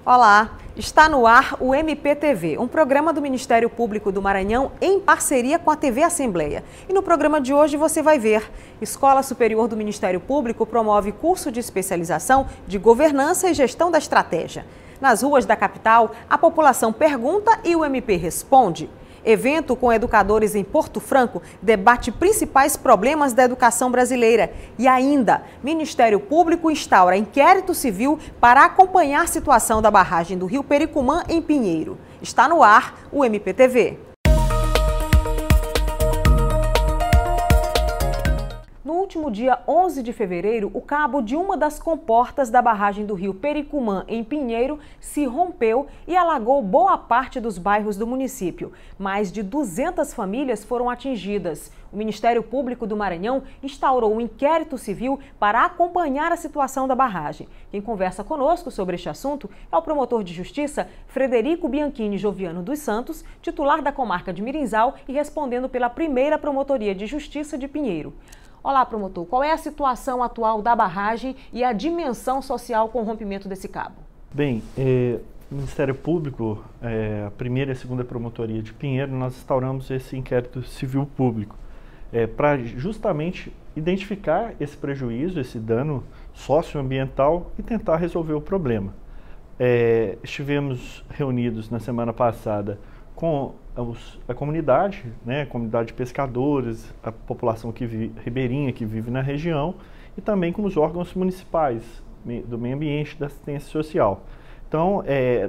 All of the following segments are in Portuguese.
Olá, está no ar o MPTV, um programa do Ministério Público do Maranhão em parceria com a TV Assembleia. E no programa de hoje você vai ver: Escola Superior do Ministério Público promove curso de especialização de governança e gestão da estratégia. Nas ruas da capital, a população pergunta e o MP responde. Evento com educadores em Porto Franco debate principais problemas da educação brasileira. E ainda, Ministério Público instaura inquérito civil para acompanhar a situação da barragem do Rio Pericumã, em Pinheiro. Está no ar o MPTV. No último dia 11 de fevereiro, o cabo de uma das comportas da barragem do Rio Pericumã, em Pinheiro, se rompeu e alagou boa parte dos bairros do município. Mais de 200 famílias foram atingidas. O Ministério Público do Maranhão instaurou um inquérito civil para acompanhar a situação da barragem. Quem conversa conosco sobre este assunto é o promotor de justiça Frederico Bianchini Joviano dos Santos, titular da comarca de Mirinzal e respondendo pela primeira Promotoria de Justiça de Pinheiro. Olá, promotor. Qual é a situação atual da barragem e a dimensão social com o rompimento desse cabo? Bem, o Ministério Público, a primeira e a segunda Promotoria de Pinheiro, nós instauramos esse inquérito civil público para justamente identificar esse prejuízo, esse dano socioambiental e tentar resolver o problema. Estivemos reunidos na semana passada com a comunidade, né, a comunidade de pescadores, a população ribeirinha que vive na região e também com os órgãos municipais do meio ambiente e da assistência social. Então,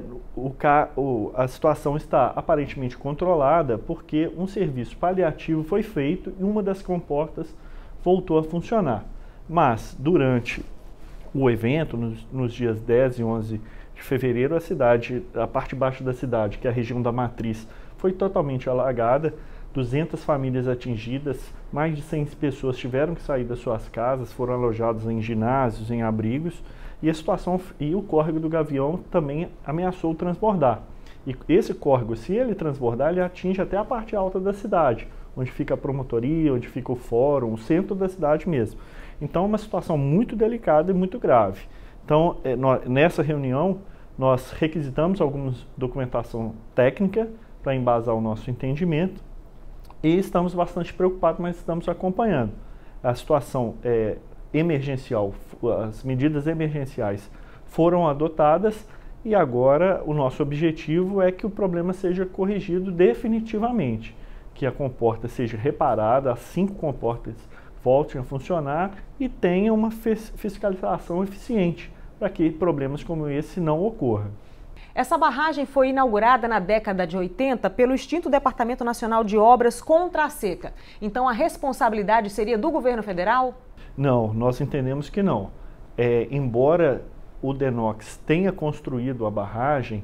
a situação está aparentemente controlada porque um serviço paliativo foi feito e uma das comportas voltou a funcionar. Mas, durante o evento, nos dias 10 e 11 de fevereiro, a parte de baixo da cidade, que é a região da Matriz, foi totalmente alagada, 200 famílias atingidas, mais de 100 pessoas tiveram que sair das suas casas, foram alojadas em ginásios, em abrigos, e o córrego do Gavião também ameaçou transbordar. E esse córrego, se ele transbordar, ele atinge até a parte alta da cidade, onde fica a promotoria, onde fica o fórum, o centro da cidade mesmo. Então, é uma situação muito delicada e muito grave. Então, nessa reunião, nós requisitamos alguma documentação técnica para embasar o nosso entendimento e estamos bastante preocupados, mas estamos acompanhando. A situação emergencial, as medidas emergenciais foram adotadas e agora o nosso objetivo é que o problema seja corrigido definitivamente, que a comporta seja reparada, as 5 comportas voltem a funcionar e tenha uma fiscalização eficiente para que problemas como esse não ocorram. Essa barragem foi inaugurada na década de 80 pelo extinto Departamento Nacional de Obras contra a Seca. Então a responsabilidade seria do governo federal? Não, nós entendemos que não. Embora o DENOX tenha construído a barragem,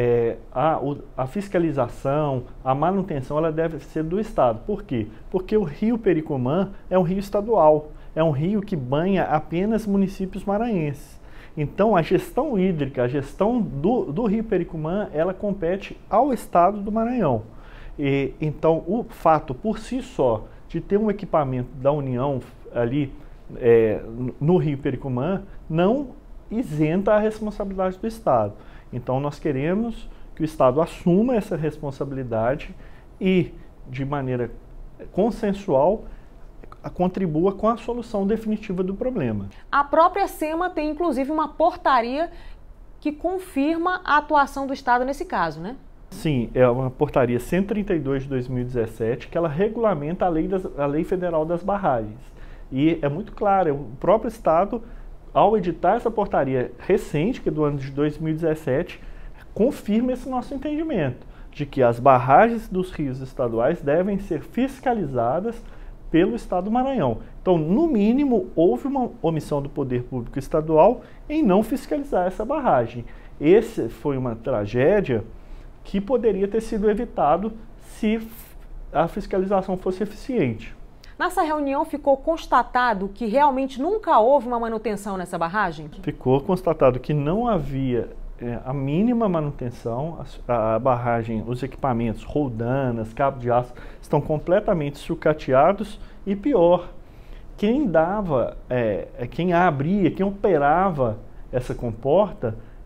a fiscalização, a manutenção, ela deve ser do Estado. Por quê? Porque o Rio Pericumã é um rio estadual, é um rio que banha apenas municípios maranhenses. Então, a gestão hídrica, a gestão do Rio Pericumã, ela compete ao Estado do Maranhão. Então, o fato por si só de ter um equipamento da União ali no Rio Pericumã não isenta a responsabilidade do Estado. Então, nós queremos que o Estado assuma essa responsabilidade e, de maneira consensual, contribua com a solução definitiva do problema. A própria SEMA tem, inclusive, uma portaria que confirma a atuação do Estado nesse caso, né? Sim, é uma portaria 132 de 2017, que ela regulamenta a Lei Federal das Barragens. E é muito claro, o próprio Estado, ao editar essa portaria recente, que é do ano de 2017, confirma esse nosso entendimento, de que as barragens dos rios estaduais devem ser fiscalizadas pelo Estado do Maranhão. Então, no mínimo, houve uma omissão do Poder Público Estadual em não fiscalizar essa barragem. Essa foi uma tragédia que poderia ter sido evitado se a fiscalização fosse eficiente. Nessa reunião ficou constatado que realmente nunca houve uma manutenção nessa barragem? Ficou constatado que não havia a mínima manutenção, a barragem, os equipamentos, roldanas, cabo de aço, estão completamente sucateados e pior, quem abria, quem operava essa comporta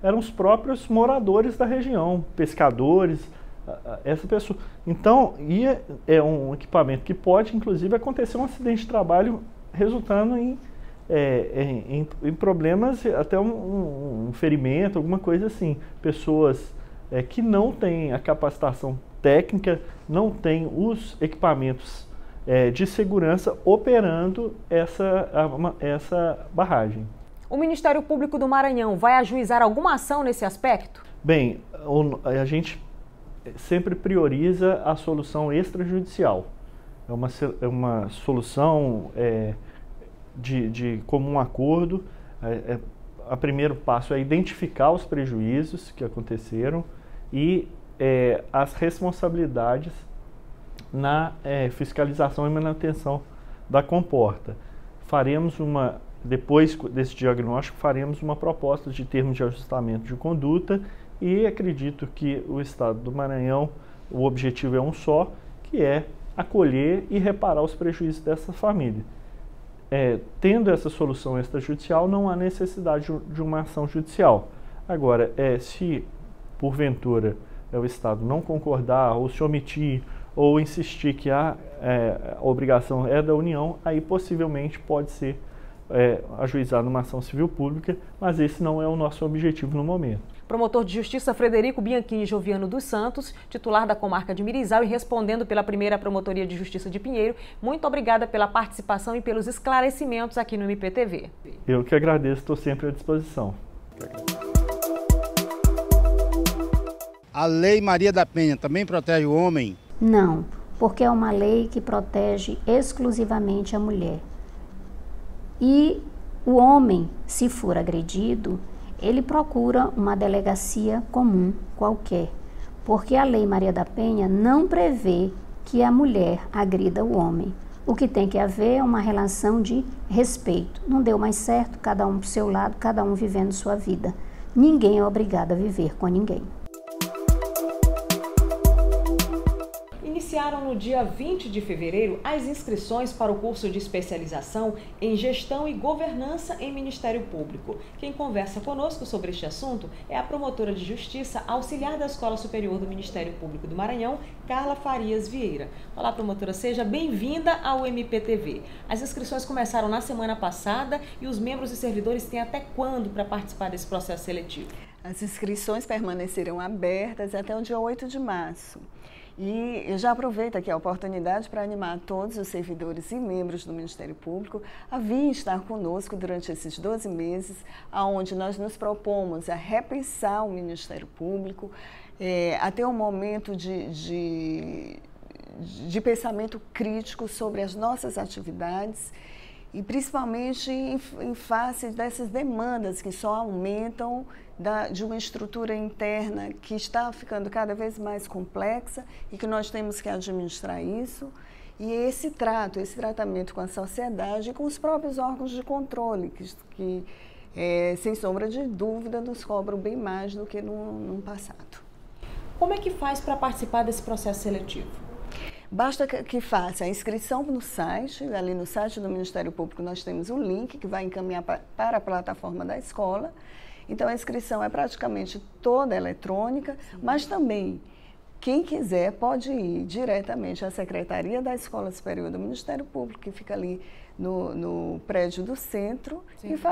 eram os próprios moradores da região, pescadores, essa pessoa. Então, é um equipamento que pode, inclusive, acontecer um acidente de trabalho resultando em problemas, até um ferimento, alguma coisa assim. Pessoas que não têm a capacitação técnica, não têm os equipamentos de segurança operando essa barragem. O Ministério Público do Maranhão vai ajuizar alguma ação nesse aspecto? Bem, a gente sempre prioriza a solução extrajudicial. É uma solução de comum acordo. O primeiro passo é identificar os prejuízos que aconteceram e as responsabilidades na fiscalização e manutenção da comporta. Depois desse diagnóstico, faremos uma proposta de termos de ajustamento de conduta e acredito que o Estado do Maranhão, o objetivo é um só, que é acolher e reparar os prejuízos dessa família. Tendo essa solução extrajudicial, não há necessidade de uma ação judicial. Agora, se porventura o Estado não concordar ou se omitir ou insistir que a obrigação é da União, aí possivelmente pode ser ajuizada uma ação civil pública, mas esse não é o nosso objetivo no momento. Promotor de Justiça Frederico Bianchini Joviano dos Santos, titular da comarca de Mirizal e respondendo pela primeira Promotoria de Justiça de Pinheiro, muito obrigada pela participação e pelos esclarecimentos aqui no MPTV. Eu que agradeço, estou sempre à disposição. A Lei Maria da Penha também protege o homem? Não, porque é uma lei que protege exclusivamente a mulher. E o homem, se for agredido, ele procura uma delegacia comum qualquer, porque a Lei Maria da Penha não prevê que a mulher agrida o homem. O que tem que haver é uma relação de respeito. Não deu mais certo, cada um para o seu lado, cada um vivendo sua vida. Ninguém é obrigado a viver com ninguém. Iniciaram no dia 20 de fevereiro as inscrições para o curso de especialização em Gestão e Governança em Ministério Público. Quem conversa conosco sobre este assunto é a promotora de Justiça, auxiliar da Escola Superior do Ministério Público do Maranhão, Carla Farias Vieira. Olá, promotora, seja bem-vinda ao MPTV. As inscrições começaram na semana passada e os membros e servidores têm até quando para participar desse processo seletivo? As inscrições permanecerão abertas até o dia 8 de março. E eu já aproveito aqui a oportunidade para animar todos os servidores e membros do Ministério Público a vir estar conosco durante esses 12 meses, onde nós nos propomos a repensar o Ministério Público, a ter um momento de pensamento crítico sobre as nossas atividades e principalmente em face dessas demandas que só aumentam de uma estrutura interna que está ficando cada vez mais complexa e que nós temos que administrar isso. E esse tratamento com a sociedade e com os próprios órgãos de controle, que sem sombra de dúvida, nos cobram bem mais do que no passado. Como é que faz para participar desse processo seletivo? Basta que faça a inscrição no site, ali no site do Ministério Público nós temos um link que vai encaminhar para a plataforma da escola. Então a inscrição é praticamente toda eletrônica, mas também quem quiser pode ir diretamente à Secretaria da Escola Superior do Ministério Público, que fica ali no prédio do Centro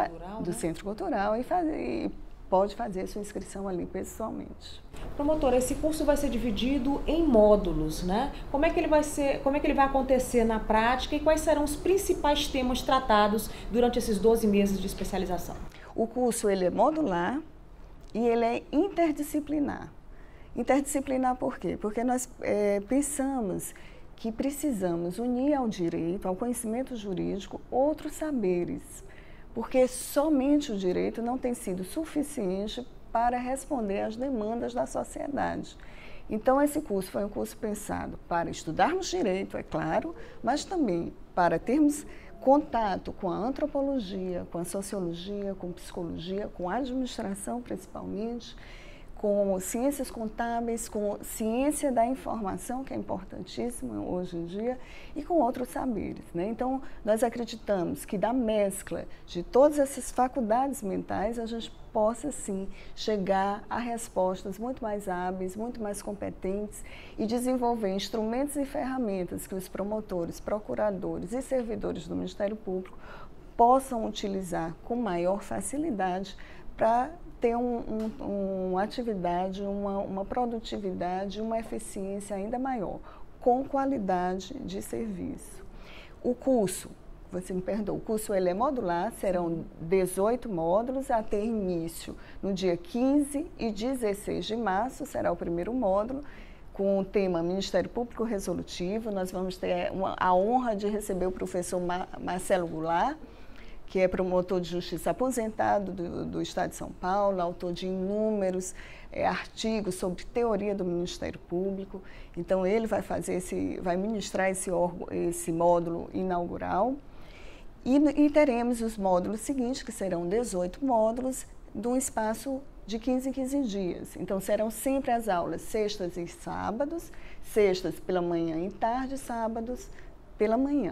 Cultural, e pode fazer sua inscrição ali pessoalmente. Promotora, esse curso vai ser dividido em módulos, né? Como é que ele vai acontecer na prática e quais serão os principais temas tratados durante esses 12 meses de especialização? O curso ele é modular e ele é interdisciplinar. Interdisciplinar por quê? Porque nós pensamos que precisamos unir ao direito, ao conhecimento jurídico, outros saberes, porque somente o direito não tem sido suficiente para responder às demandas da sociedade. Então, esse curso foi um curso pensado para estudarmos direito, é claro, mas também para termos contato com a antropologia, com a sociologia, com psicologia, com a administração principalmente, com ciências contábeis, com ciência da informação, que é importantíssima hoje em dia, e com outros saberes, né? Então, nós acreditamos que da mescla de todas essas faculdades mentais, a gente possa, sim, chegar a respostas muito mais hábeis, muito mais competentes e desenvolver instrumentos e ferramentas que os promotores, procuradores e servidores do Ministério Público possam utilizar com maior facilidade para ter uma atividade, uma produtividade, uma eficiência ainda maior, com qualidade de serviço. O curso, você me perdoa, o curso ele é modular, serão 18 módulos, a ter início no dia 15 e 16 de março, será o primeiro módulo, com o tema Ministério Público Resolutivo. Nós vamos ter a honra de receber o professor Marcelo Goulart, que é promotor de justiça aposentado do Estado de São Paulo, autor de inúmeros artigos sobre teoria do Ministério Público. Então, ele vai ministrar esse módulo inaugural. E teremos os módulos seguintes, que serão 18 módulos, de um espaço de 15 em 15 dias. Então, serão sempre as aulas sextas e sábados, sextas pela manhã e tarde, sábados pela manhã.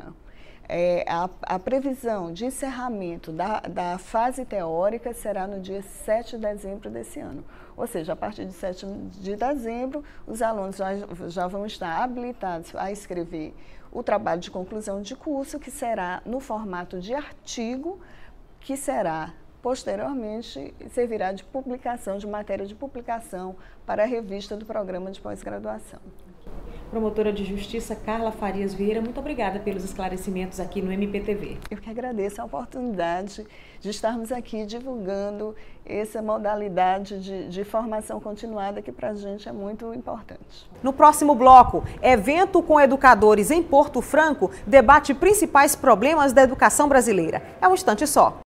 A previsão de encerramento da fase teórica será no dia 7 de dezembro desse ano. Ou seja, a partir de 7 de dezembro, os alunos já vão estar habilitados a escrever o trabalho de conclusão de curso, que será no formato de artigo, que será, posteriormente, servirá de publicação, de matéria de publicação para a revista do programa de pós-graduação. Promotora de Justiça Carla Farias Vieira, muito obrigada pelos esclarecimentos aqui no MPTV. Eu que agradeço a oportunidade de estarmos aqui divulgando essa modalidade de formação continuada que para a gente é muito importante. No próximo bloco, evento com educadores em Porto Franco debate principais problemas da educação brasileira. É um instante só.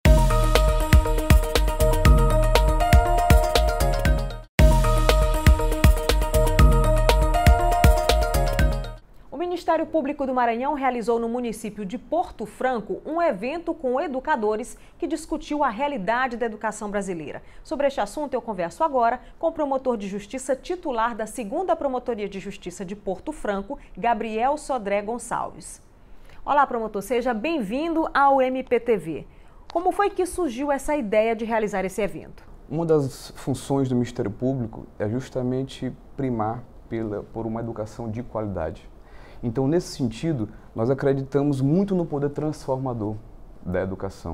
O Ministério Público do Maranhão realizou no município de Porto Franco um evento com educadores que discutiu a realidade da educação brasileira. Sobre este assunto, eu converso agora com o promotor de justiça titular da 2ª Promotoria de Justiça de Porto Franco, Gabriel Sodré Gonçalves. Olá, promotor, seja bem-vindo ao MPTV. Como foi que surgiu essa ideia de realizar esse evento? Uma das funções do Ministério Público é justamente primar por uma educação de qualidade. Então, nesse sentido, nós acreditamos muito no poder transformador da educação.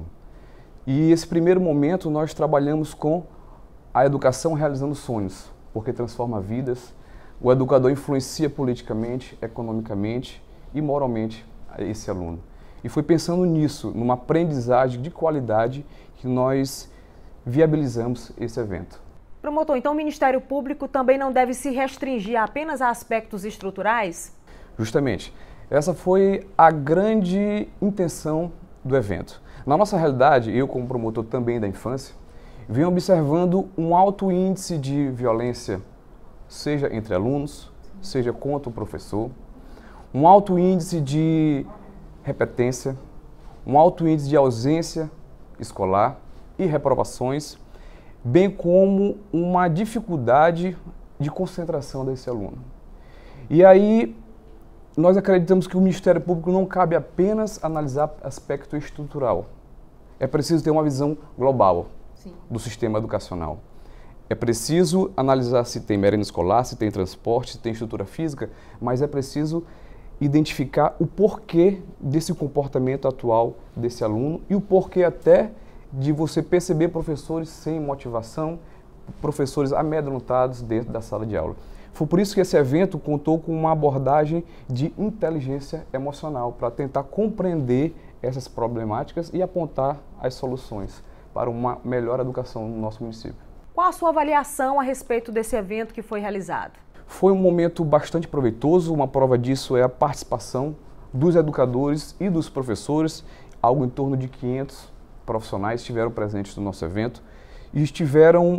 E esse primeiro momento nós trabalhamos com a educação realizando sonhos, porque transforma vidas. O educador influencia politicamente, economicamente e moralmente esse aluno. E foi pensando nisso, numa aprendizagem de qualidade, que nós viabilizamos esse evento. Promotor, então o Ministério Público também não deve se restringir apenas a aspectos estruturais? Justamente. Essa foi a grande intenção do evento. Na nossa realidade, eu como promotor também da infância, venho observando um alto índice de violência, seja entre alunos, seja contra o professor, um alto índice de repetência, um alto índice de ausência escolar e reprovações, bem como uma dificuldade de concentração desse aluno. E aí, nós acreditamos que o Ministério Público não cabe apenas analisar aspecto estrutural. É preciso ter uma visão global do sistema educacional. É preciso analisar se tem merenda escolar, se tem transporte, se tem estrutura física, mas é preciso identificar o porquê desse comportamento atual desse aluno e o porquê até de você perceber professores sem motivação, professores amedrontados dentro da sala de aula. Foi por isso que esse evento contou com uma abordagem de inteligência emocional para tentar compreender essas problemáticas e apontar as soluções para uma melhor educação no nosso município. Qual a sua avaliação a respeito desse evento que foi realizado? Foi um momento bastante proveitoso, uma prova disso é a participação dos educadores e dos professores. Algo em torno de 500 profissionais estiveram presentes no nosso evento e estiveram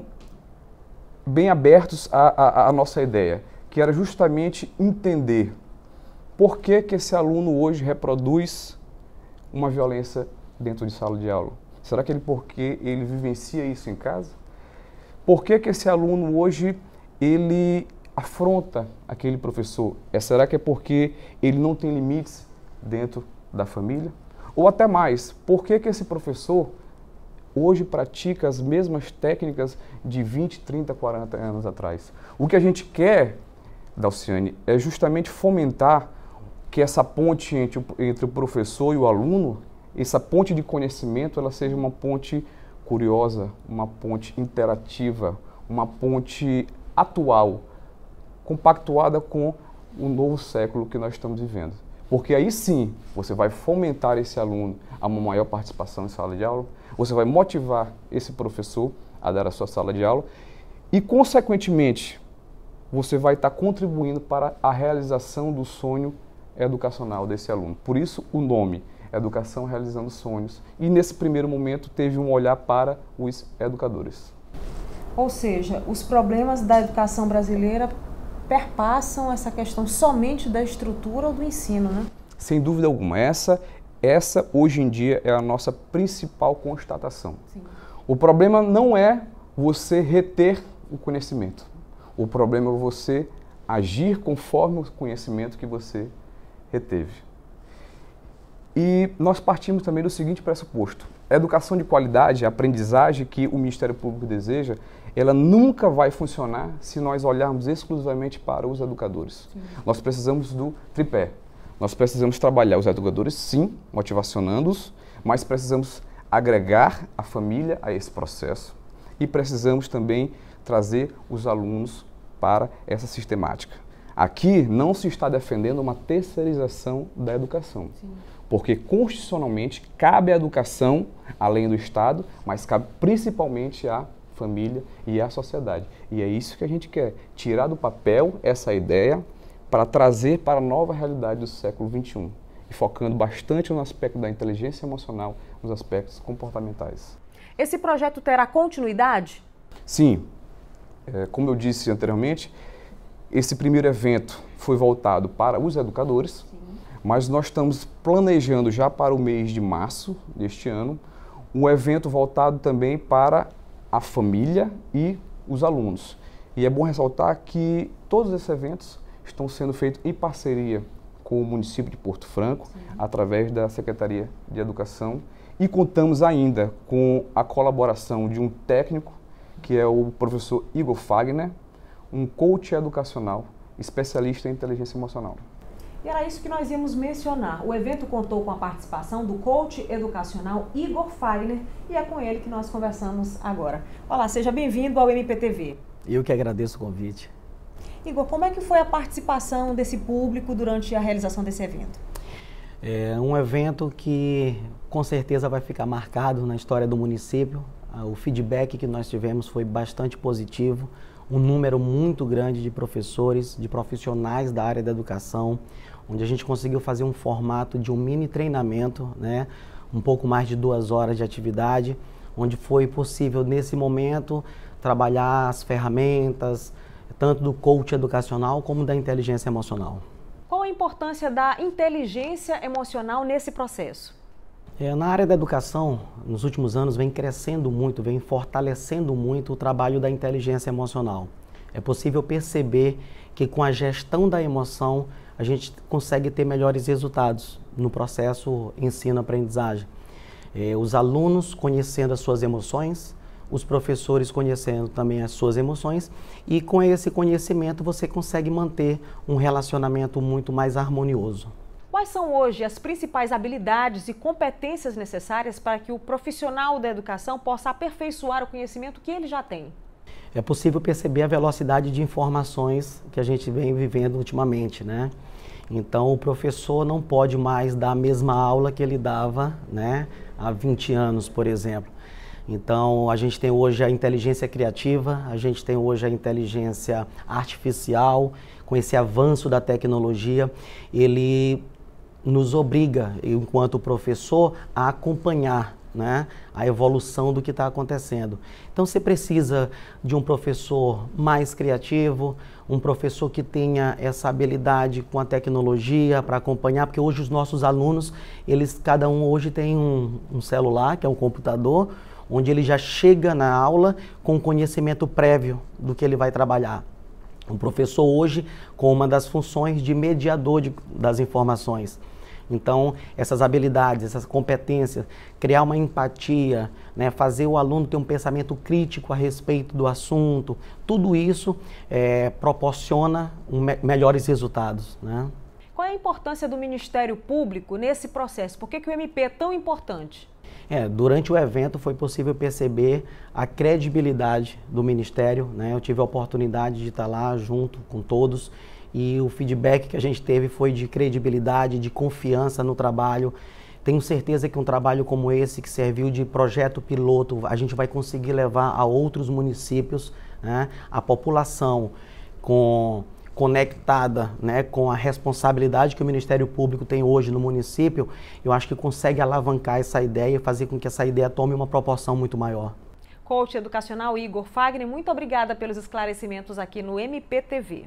bem abertos à nossa ideia, que era justamente entender por que esse aluno hoje reproduz uma violência dentro de sala de aula. Será que porque ele vivencia isso em casa? Por que que esse aluno hoje, ele afronta aquele professor? Será que é porque ele não tem limites dentro da família? Ou até mais, por que que esse professor hoje pratica as mesmas técnicas de 20, 30, 40 anos atrás? O que a gente quer, Dalciane, é justamente fomentar que essa ponte entre o professor e o aluno, essa ponte de conhecimento, ela seja uma ponte curiosa, uma ponte interativa, uma ponte atual, compactuada com o novo século que nós estamos vivendo. Porque aí sim, você vai fomentar esse aluno a uma maior participação em sala de aula, você vai motivar esse professor a dar a sua sala de aula e, consequentemente, você vai estar contribuindo para a realização do sonho educacional desse aluno. Por isso, o nome, Educação Realizando Sonhos. E, nesse primeiro momento, teve um olhar para os educadores. Ou seja, os problemas da educação brasileira perpassam essa questão somente da estrutura ou do ensino, né? Sem dúvida alguma. Essa hoje em dia, é a nossa principal constatação. Sim. O problema não é você reter o conhecimento. O problema é você agir conforme o conhecimento que você reteve. E nós partimos também do seguinte pressuposto. A educação de qualidade, a aprendizagem que o Ministério Público deseja, ela nunca vai funcionar se nós olharmos exclusivamente para os educadores. Sim. Nós precisamos do tripé. Nós precisamos trabalhar os educadores, sim, motivacionando-os, mas precisamos agregar a família a esse processo e precisamos também trazer os alunos para essa sistemática. Aqui não se está defendendo uma terceirização da educação, sim, porque constitucionalmente cabe à educação, além do Estado, mas cabe principalmente à família e à sociedade. E é isso que a gente quer, tirar do papel essa ideia para trazer para a nova realidade do século XXI, e focando bastante no aspecto da inteligência emocional, nos aspectos comportamentais. Esse projeto terá continuidade? Sim. Como eu disse anteriormente, esse primeiro evento foi voltado para os educadores, sim, mas nós estamos planejando já para o mês de março deste ano um evento voltado também para a família e os alunos. E é bom ressaltar que todos esses eventos estão sendo feitos em parceria com o município de Porto Franco, sim, através da Secretaria de Educação, e contamos ainda com a colaboração de um técnico, que é o professor Igor Fagner, um coach educacional, especialista em inteligência emocional. E era isso que nós íamos mencionar. O evento contou com a participação do coach educacional Igor Fagner e é com ele que nós conversamos agora. Olá, seja bem-vindo ao MPTV. Eu que agradeço o convite. Igor, como é que foi a participação desse público durante a realização desse evento? É um evento que com certeza vai ficar marcado na história do município. O feedback que nós tivemos foi bastante positivo, um número muito grande de professores, de profissionais da área da educação, onde a gente conseguiu fazer um formato de um mini treinamento, né? Um pouco mais de 2 horas de atividade, onde foi possível nesse momento trabalhar as ferramentas, tanto do coach educacional como da inteligência emocional. Qual a importância da inteligência emocional nesse processo? Na área da educação, nos últimos anos, vem crescendo muito, vem fortalecendo muito o trabalho da inteligência emocional. É possível perceber que com a gestão da emoção, a gente consegue ter melhores resultados no processo ensino-aprendizagem. Os alunos conhecendo as suas emoções, os professores conhecendo também as suas emoções, e com esse conhecimento você consegue manter um relacionamento muito mais harmonioso. Quais são hoje as principais habilidades e competências necessárias para que o profissional da educação possa aperfeiçoar o conhecimento que ele já tem? É possível perceber a velocidade de informações que a gente vem vivendo ultimamente, né? Então, o professor não pode mais dar a mesma aula que ele dava, né, há 20 anos, por exemplo. Então, a gente tem hoje a inteligência criativa, a gente tem hoje a inteligência artificial, com esse avanço da tecnologia, ele nos obriga, enquanto professor, a acompanhar, né, a evolução do que está acontecendo. Então, você precisa de um professor mais criativo, um professor que tenha essa habilidade com a tecnologia para acompanhar, porque hoje os nossos alunos, cada um hoje tem um celular, que é um computador, onde ele já chega na aula com conhecimento prévio do que ele vai trabalhar. O professor hoje com uma das funções de mediador das informações. Então, essas habilidades, essas competências, criar uma empatia, né, fazer o aluno ter um pensamento crítico a respeito do assunto, tudo isso proporciona melhores resultados, né? Qual é a importância do Ministério Público nesse processo? Por que o MP é tão importante? Durante o evento foi possível perceber a credibilidade do Ministério, né? Eu tive a oportunidade de estar lá junto com todos e o feedback que a gente teve foi de credibilidade, de confiança no trabalho. Tenho certeza que um trabalho como esse, que serviu de projeto piloto, a gente vai conseguir levar a outros municípios, né? A população conectada, né, com a responsabilidade que o Ministério Público tem hoje no município, eu acho que consegue alavancar essa ideia e fazer com que essa ideia tome uma proporção muito maior. Coach educacional Igor Fagner, muito obrigada pelos esclarecimentos aqui no MPTV.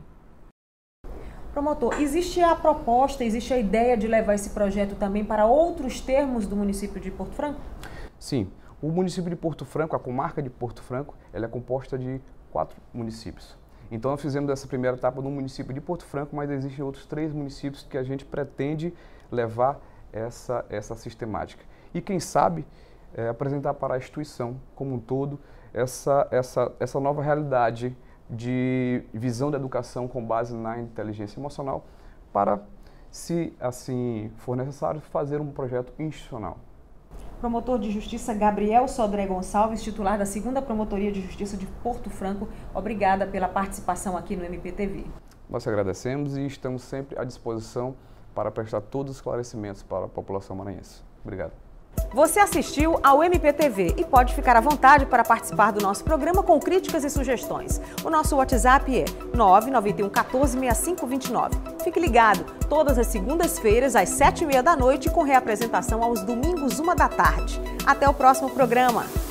Promotor, existe a proposta, existe a ideia de levar esse projeto também para outros termos do município de Porto Franco? Sim, o município de Porto Franco, a comarca de Porto Franco, ela é composta de 4 municípios. Então, nós fizemos essa primeira etapa no município de Porto Franco, mas existem outros 3 municípios que a gente pretende levar essa sistemática. E, quem sabe, apresentar para a instituição como um todo essa nova realidade de visão da educação com base na inteligência emocional para, se assim for necessário, fazer um projeto institucional. Promotor de Justiça Gabriel Sodré Gonçalves, titular da 2ª Promotoria de Justiça de Porto Franco, obrigada pela participação aqui no MPTV. Nós agradecemos e estamos sempre à disposição para prestar todos os esclarecimentos para a população maranhense. Obrigado. Você assistiu ao MPTV e pode ficar à vontade para participar do nosso programa com críticas e sugestões. O nosso WhatsApp é 991 14 6529. Fique ligado, todas as segundas-feiras às 7h30 da noite com reapresentação aos domingos 1 da tarde. Até o próximo programa.